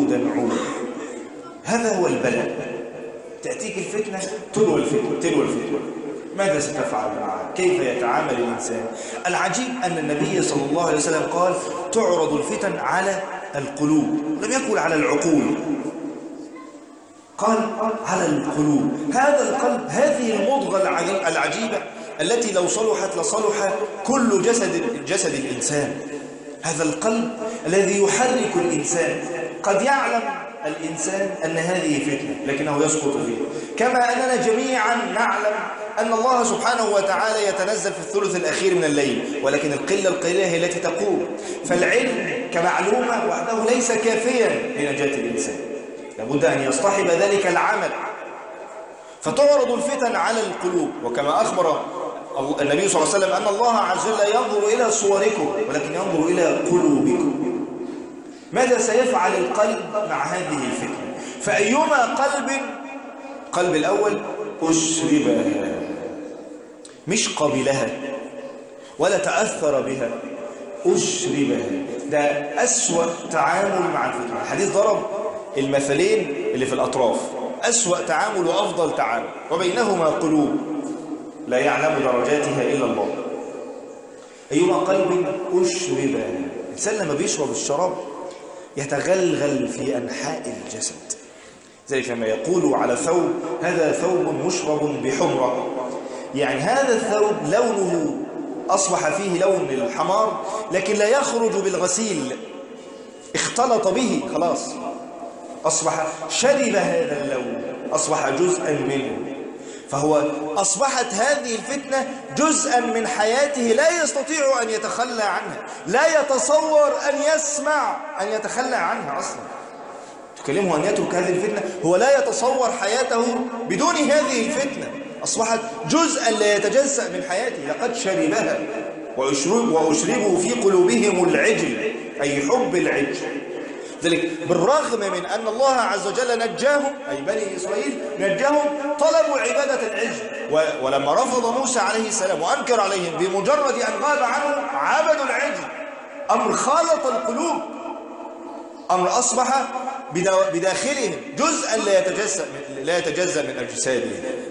عودا عودا. هذا هو البلاء. تأتيك الفتنة تلو الفتنة. ماذا ستفعل معها؟ كيف يتعامل الإنسان؟ العجيب أن النبي صلى الله عليه وسلم قال تعرض الفتن على القلوب، لم يقل على العقول، قال على القلوب. هذا القلب، هذه المضغة العجيبة التي لو صلحت لصلح كل جسد الإنسان. هذا القلب الذي يحرك الإنسان. قد يعلم الإنسان أن هذه فتنة لكنه يسقط فيها، كما أننا جميعا نعلم أن الله سبحانه وتعالى يتنزل في الثلث الأخير من الليل، ولكن القلة القليلة هي التي تقوم. فالعلم كمعلومة وحده ليس كافيا لنجاة الإنسان، لابد أن يصطحب ذلك العمل. فتعرض الفتن على القلوب، وكما أخبر النبي صلى الله عليه وسلم أن الله عز وجل ينظر إلى صوركم ولكن ينظر إلى قلوبكم. ماذا سيفعل القلب مع هذه الفتنة؟ فأيما قلب الأول أشربها، مش قبلها ولا تأثر بها، أشربها. ده أسوأ تعامل مع الفتنة. الحديث ضرب المثلين اللي في الأطراف، أسوأ تعامل وأفضل تعامل، وبينهما قلوب لا يعلم درجاتها إلا الله. أيما قلب أشربها. الإنسان لما بيشرب الشراب يتغلغل في أنحاء الجسد. ذلك لما يقولوا على ثوب هذا ثوب مشرب بحمرة، يعني هذا الثوب لونه أصبح فيه لون الحمار لكن لا يخرج بالغسيل، اختلط به خلاص، أصبح شرب هذا اللون، أصبح جزءا منه. فهو أصبحت هذه الفتنة جزءا من حياته لا يستطيع أن يتخلى عنها، لا يتصور أن يسمع أن يتخلى عنها أصلا. تكلمه أن يترك هذه الفتنة، هو لا يتصور حياته بدون هذه الفتنة. أصبحت جزءا لا يتجزأ من حياته. لقد شربها وأشربوا في قلوبهم العجل، أي حب العجل. ذلك بالرغم من أن الله عز وجل نجاهم، أي بني إسرائيل نجاهم، طلبوا عبادة العجل. ولما رفض موسى عليه السلام وأنكر عليهم بمجرد أن غاب عنه عبدوا العجل. أمر خالط القلوب، أمر أصبح بداخلهم جزءا لا يتجزأ من أجسادهم.